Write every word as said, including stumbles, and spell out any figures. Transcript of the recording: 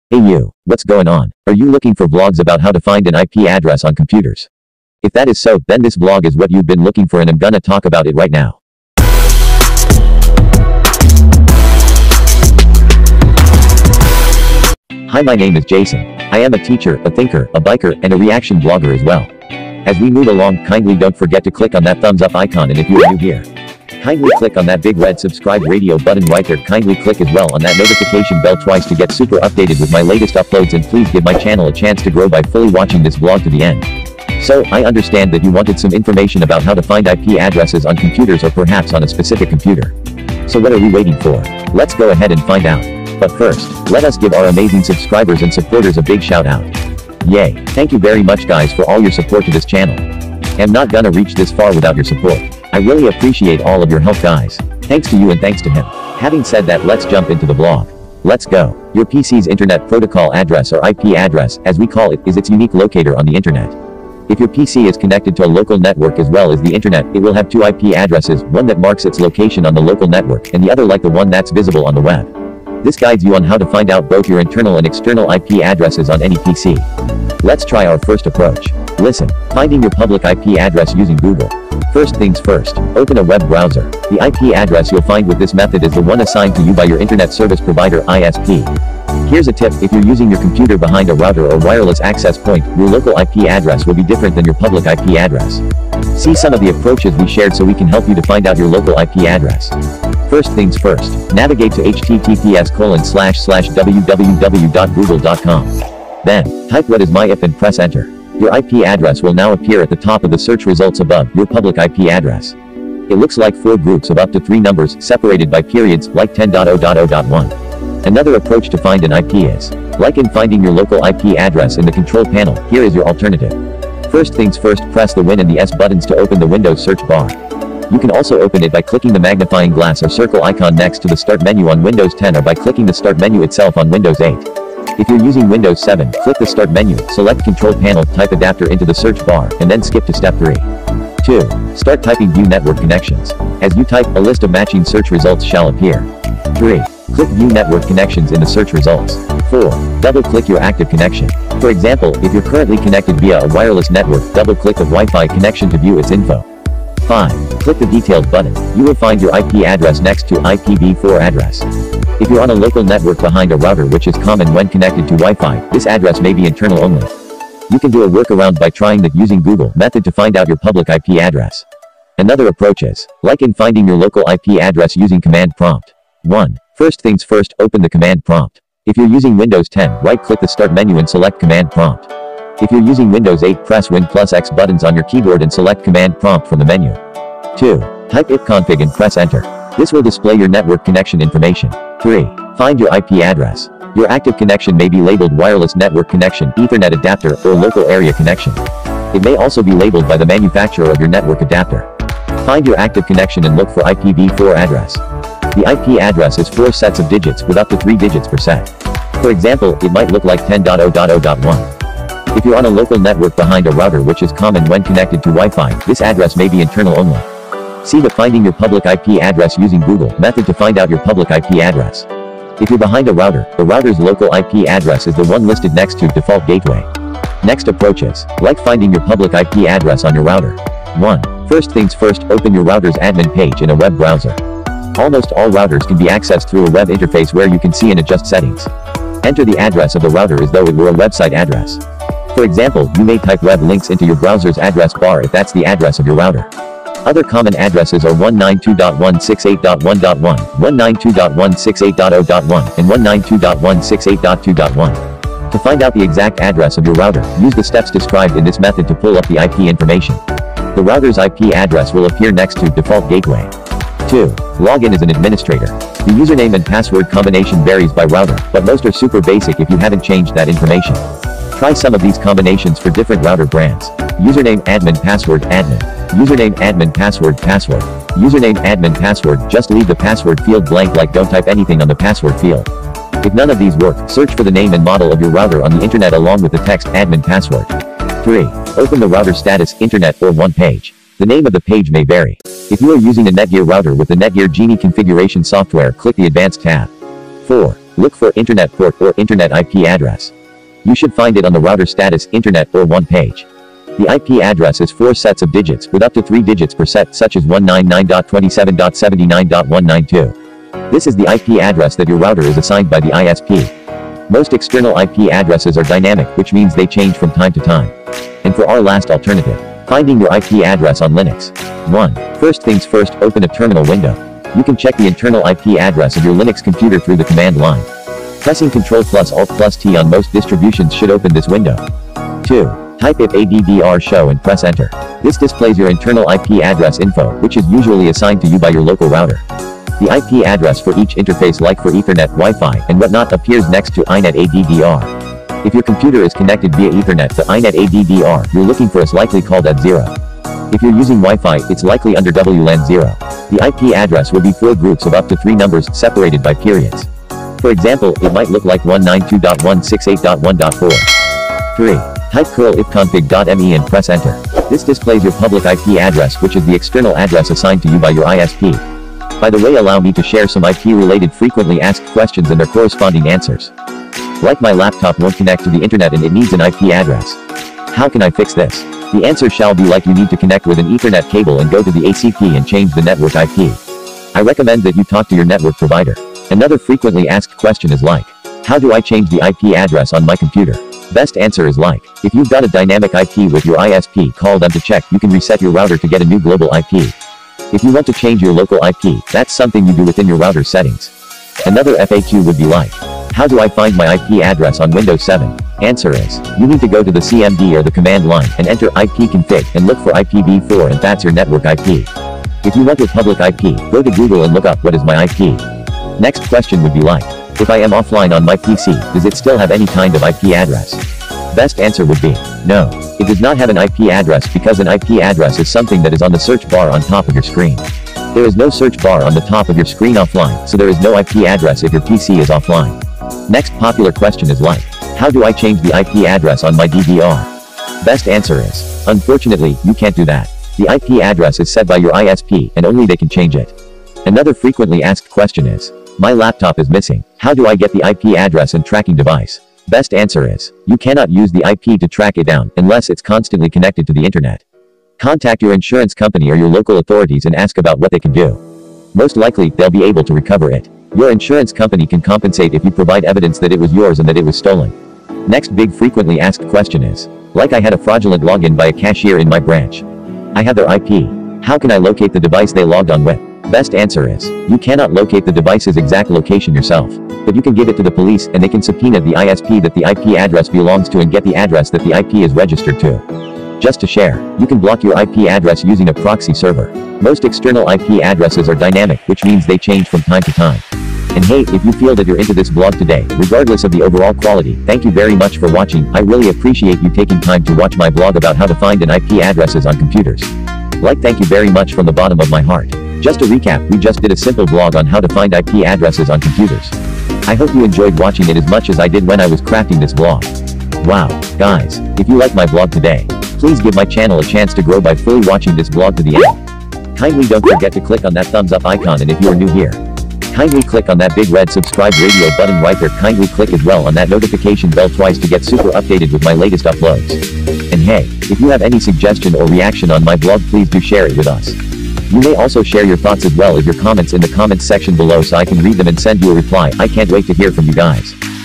Hey you, what's going on? Are you looking for vlogs about how to find an I P address on computers? If that is so, then this vlog is what you've been looking for and I'm gonna talk about it right now. Hi, my name is Jason. I am a teacher, a thinker, a biker, and a reaction blogger as well. As we move along, kindly don't forget to click on that thumbs up icon, and if you are new here, kindly click on that big red subscribe radio button right there. Kindly click as well on that notification bell twice to get super updated with my latest uploads, and please give my channel a chance to grow by fully watching this vlog to the end. So, I understand that you wanted some information about how to find I P addresses on computers or perhaps on a specific computer. So what are we waiting for? Let's go ahead and find out. But first, let us give our amazing subscribers and supporters a big shout out. Yay! Thank you very much guys for all your support to this channel. I'm not gonna reach this far without your support. I really appreciate all of your help guys. Thanks to you and thanks to him. Having said that, let's jump into the vlog. Let's go. Your P C's Internet Protocol address, or I P address, as we call it, is its unique locator on the internet. If your P C is connected to a local network as well as the internet, it will have two I P addresses, one that marks its location on the local network, and the other like the one that's visible on the web. This guides you on how to find out both your internal and external I P addresses on any P C. Let's try our first approach. Listen, finding your public I P address using Google. First things first, open a web browser. The I P address you'll find with this method is the one assigned to you by your internet service provider I S P. Here's a tip: if you're using your computer behind a router or wireless access point, your local I P address will be different than your public I P address. See some of the approaches we shared so we can help you to find out your local I P address. First things first, navigate to h t t p s colon slash slash w w w dot google dot com. Then, type what is my I P and press enter. Your I P address will now appear at the top of the search results above your public I P address. It looks like four groups of up to three numbers, separated by periods, like ten dot zero dot zero dot one. Another approach to find an I P is, like in finding your local I P address in the control panel, here is your alternative. First things first, press the Win and the S buttons to open the Windows search bar. You can also open it by clicking the magnifying glass or circle icon next to the Start menu on Windows ten, or by clicking the Start menu itself on Windows eight. If you're using Windows seven, click the Start menu, select Control Panel, type adapter into the search bar, and then skip to step three. two. Start typing View Network Connections. As you type, a list of matching search results shall appear. three. Click View Network Connections in the search results. four. Double-click your active connection. For example, if you're currently connected via a wireless network, double-click the Wi-Fi connection to view its info. five. Click the Details button. You will find your I P address next to I P v four address. If you're on a local network behind a router, which is common when connected to Wi-Fi, this address may be internal only. You can do a workaround by trying the Using Google method to find out your public I P address. Another approach is, like in finding your local I P address using command prompt. one. First things first, open the command prompt. If you're using Windows ten, right-click the Start menu and select Command Prompt. If you're using Windows eight, press Win plus X buttons on your keyboard and select Command Prompt from the menu. two. Type ipconfig and press Enter. This will display your network connection information. three. Find your I P address. Your active connection may be labeled Wireless Network Connection, Ethernet Adapter, or Local Area Connection. It may also be labeled by the manufacturer of your network adapter. Find your active connection and look for I P v four address. The I P address is four sets of digits with up to three digits per set. For example, it might look like ten dot zero dot zero dot one. If you're on a local network behind a router, which is common when connected to Wi-Fi, this address may be internal only. See the Finding Your Public I P Address Using Google method to find out your public I P address. If you're behind a router, the router's local I P address is the one listed next to Default Gateway. Next approaches, like finding your public I P address on your router. one. First things first, open your router's admin page in a web browser. Almost all routers can be accessed through a web interface where you can see and adjust settings. Enter the address of the router as though it were a website address. For example, you may type web links into your browser's address bar if that's the address of your router. Other common addresses are one ninety-two dot one sixty-eight dot one dot one, one ninety-two dot one sixty-eight dot zero dot one, and one ninety-two dot one sixty-eight dot two dot one. To find out the exact address of your router, use the steps described in this method to pull up the I P information. The router's I P address will appear next to Default Gateway. two. Log in as an administrator. The username and password combination varies by router, but most are super basic if you haven't changed that information. Try some of these combinations for different router brands. Username admin password admin. Username admin password password. Username admin password. Just leave the password field blank, like don't type anything on the password field. If none of these work, search for the name and model of your router on the internet along with the text admin password. three. Open the router status, internet, or one page. The name of the page may vary. If you are using a Netgear router with the Netgear Genie configuration software, click the Advanced tab. four. Look for Internet port or Internet I P address. You should find it on the router status Internet or one page. The I P address is four sets of digits with up to three digits per set, such as one ninety-nine dot twenty-seven dot seventy-nine dot one ninety-two. This is the I P address that your router is assigned by the I S P. Most external I P addresses are dynamic, which means they change from time to time. And for our last alternative, finding your I P address on Linux. one. First things first, open a terminal window. You can check the internal I P address of your Linux computer through the command line. Pressing Ctrl plus Alt plus T on most distributions should open this window. two. Type if addr show and press enter. This displays your internal I P address info, which is usually assigned to you by your local router. The I P address for each interface, like for Ethernet, Wi-Fi, and whatnot, appears next to I net addr. If your computer is connected via Ethernet to I net addr, you're looking for is likely called at zero. If you're using Wi-Fi, it's likely under W LAN zero. The I P address will be four groups of up to three numbers, separated by periods. For example, it might look like one ninety-two dot one sixty-eight dot one dot four. three. Type curl ifconfig.me and press enter. This displays your public I P address, which is the external address assigned to you by your I S P. By the way, allow me to share some I P-related frequently asked questions and their corresponding answers. Like, my laptop won't connect to the internet and it needs an I P address. How can I fix this? The answer shall be like, you need to connect with an Ethernet cable and go to the A C P and change the network I P. I recommend that you talk to your network provider. Another frequently asked question is like, how do I change the I P address on my computer? Best answer is like, if you've got a dynamic I P with your I S P, call them to check. You can reset your router to get a new global I P. If you want to change your local I P, that's something you do within your router settings. Another F A Q would be like, how do I find my I P address on Windows seven? Answer is, you need to go to the C M D or the command line and enter I P config and look for I P v four, and that's your network I P. If you want your public I P, go to Google and look up what is my I P. Next question would be like, if I am offline on my P C, does it still have any kind of I P address? Best answer would be, no. It does not have an I P address, because an I P address is something that is on the search bar on top of your screen. There is no search bar on the top of your screen offline, so there is no I P address if your P C is offline. Next popular question is like, how do I change the I P address on my D V R? Best answer is, unfortunately, you can't do that. The I P address is set by your I S P, and only they can change it. Another frequently asked question is, my laptop is missing. How do I get the I P address and tracking device? Best answer is, you cannot use the I P to track it down, unless it's constantly connected to the internet. Contact your insurance company or your local authorities and ask about what they can do. Most likely, they'll be able to recover it. Your insurance company can compensate if you provide evidence that it was yours and that it was stolen. Next big frequently asked question is, like, I had a fraudulent login by a cashier in my branch. I have their I P. How can I locate the device they logged on with? Best answer is, you cannot locate the device's exact location yourself, but you can give it to the police and they can subpoena the I S P that the I P address belongs to and get the address that the I P is registered to. Just to share, you can block your I P address using a proxy server. Most external I P addresses are dynamic, which means they change from time to time. And hey, if you feel that you're into this blog today, regardless of the overall quality, thank you very much for watching. I really appreciate you taking time to watch my blog about how to find an I P addresses on computers. Like, thank you very much from the bottom of my heart. Just to recap, we just did a simple blog on how to find I P addresses on computers. I hope you enjoyed watching it as much as I did when I was crafting this blog. Wow, guys, if you like my blog today, please give my channel a chance to grow by fully watching this blog to the end. Kindly don't forget to click on that thumbs up icon, and if you are new here, kindly click on that big red subscribe radio button right there. Kindly click as well on that notification bell twice to get super updated with my latest uploads. And hey, if you have any suggestion or reaction on my blog, please do share it with us. You may also share your thoughts as well as your comments in the comments section below, so I can read them and send you a reply. I can't wait to hear from you guys.